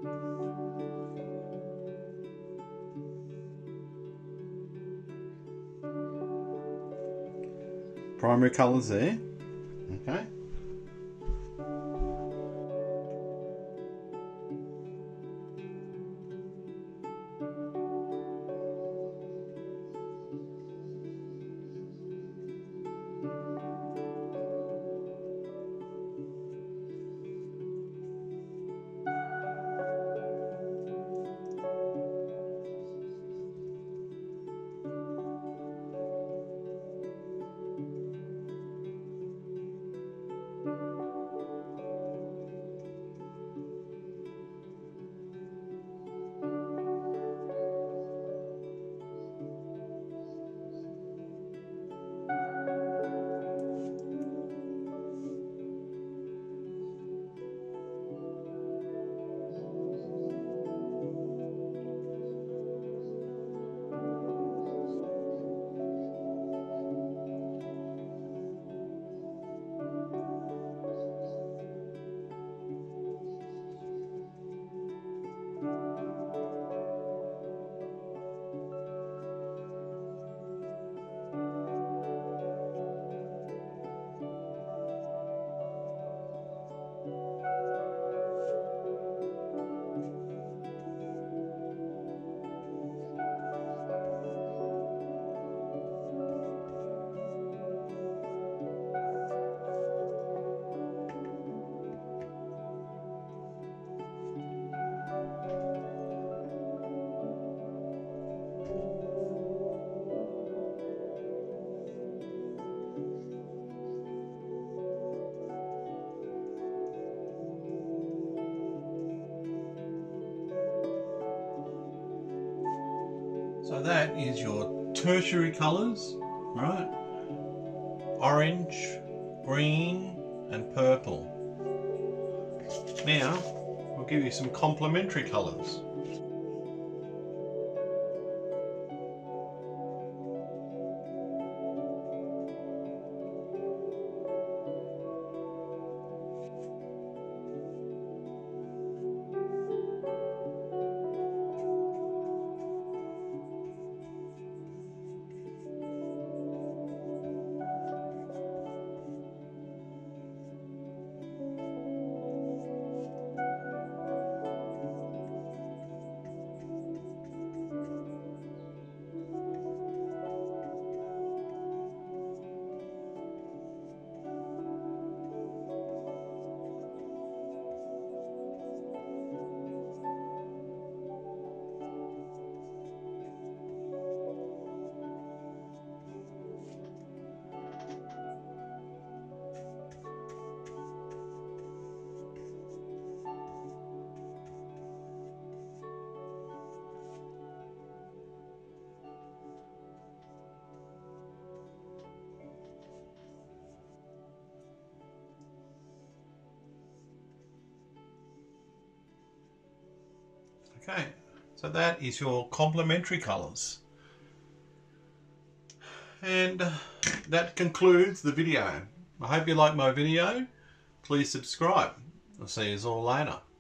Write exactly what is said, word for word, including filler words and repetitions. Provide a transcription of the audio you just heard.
Primary colours there. Okay. So that is your tertiary colours, right? Orange, green and purple. Now we'll give you some complementary colours. Okay, so that is your complementary colours. And that concludes the video. I hope you like my video. Please subscribe. I'll see you all later.